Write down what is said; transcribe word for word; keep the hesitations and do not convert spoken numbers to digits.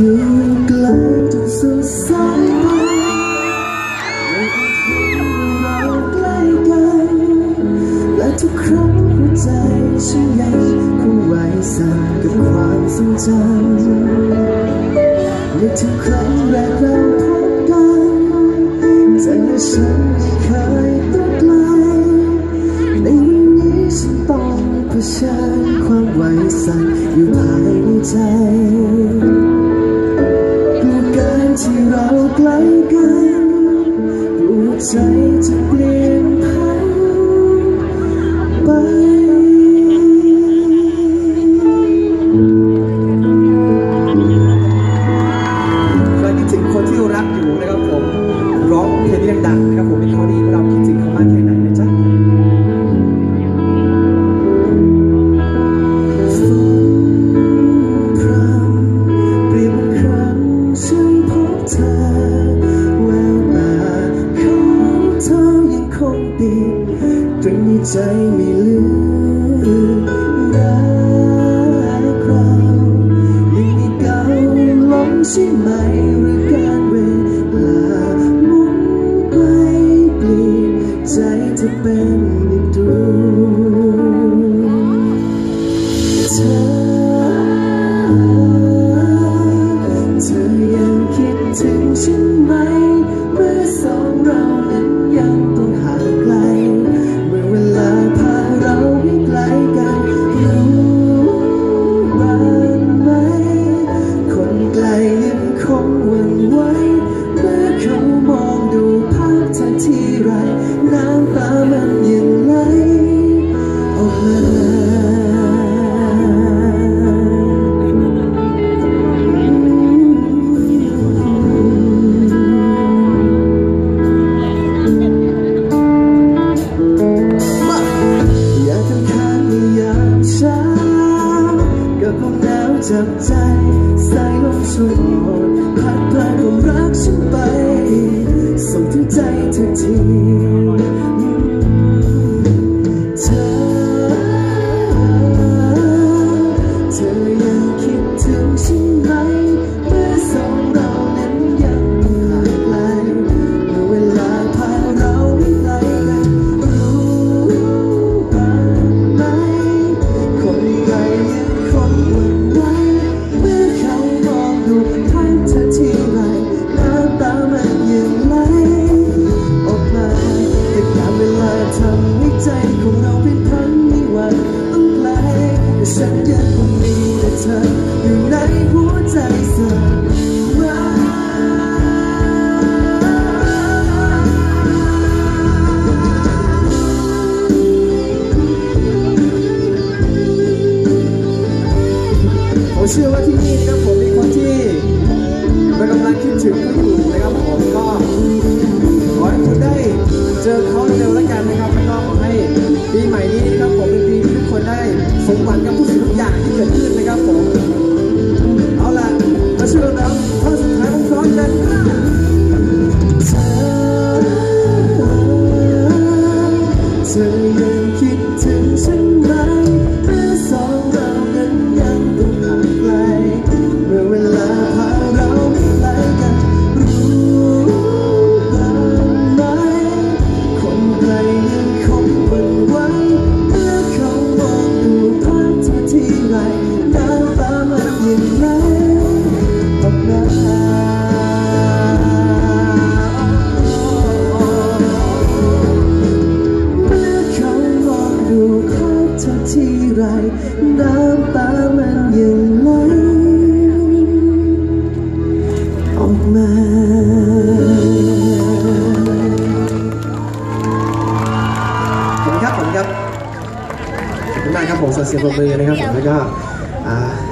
อยู่ไกลจนสุดสายตาไม่อาจเห็นเราใกล้กันและทุกครั้งหัวใจฉันยังคงไหวสั่นกับความทรงจำในทุกครั้งแรกเราพบกันใจและฉันไม่เคยต้องไกลในวันนี้ฉันต้องเผชิญความไหวสั่นอยู่ภายในใจกลัวการที่เราใกล้กันกลัวใจจะเปลี่ยนพันไปใครคิดถึงคนที่รักอยู่นะครับผมร้องเพลงนี้ดังๆนะครับผมเป็นข้อดีเราคิดถึงเขามากแค่ไหนนะจ๊ะตรงนี้ใจไม่ลืมรักเรายังไม่เก่าลงใช่ไหมหรือการเวลาหมุนไปเปลี่ยนใจจะเป็นอีกดวงเธอเธอยังคิดถึงฉันไหมเมื่อสองเรานั้นยังต้องห่างไกลเวลาพาเราให้ไกลกันรู้บ้างไหมคนไกลยังคงหวั่นไหวเมื่อเขามองดูภาพเธอทีไรน้ำตามันยังไหลออกมาจับใจสายลมช่วยโอบพัดพาความรักฉันไปส่งถึงใจเธอทีเธอเธอยังคิดถึงฉันไหมเมื่อสองเรานั้นยังต้องห่างไกลเมื่อเวลาพาเราให้ไกลกันรู้บ้างไหมคนไกลยังคงหวั่นไหวเมื่อเขามองดูภาพเธอทีไรน้ำตามันยังไหลออกมาแต่การเวลาทำให้ใจของเราเป็นพันไม่หวั่นต้องไกลแต่ฉันยังคงมีแต่เธออยู่ในหัวใจเสมอผมเชื่อว่าที่นี่นะครับผมมีคนที่กำลังคิดถึงเขาอยู่นะครับผมก็ขอให้คุณได้เจอเขาเร็วๆแล้วกันนะครับแล้วก็ขอให้ปีใหม่นี้นะครับผมเป็นปีที่ทุกคนได้สมหวังกับทุกสิ่งทุกอย่างที่เกิดขึ้นนะครับผมเอาล่ะมาช่วยเราท่อนสุดท้ายพร้อมๆกันเธอเธอยังคิดถึงฉันไหมเมื่อสองเรานั้นยังต้องห่างไกลเมื่อเวลาพาเราให้ไกลกันรู้บ้างไหมคนไกลยังคงหวั่นไหวเมื่อเขามองดูภาพเธอทีไรน้ำตามันยังไหลออกมาทีไรน้ำตามันยังไหลออกมาขอบคุณครับผมครับขอบคุณมากครับผมเสียงปรบมือนะครับผมแล้วก็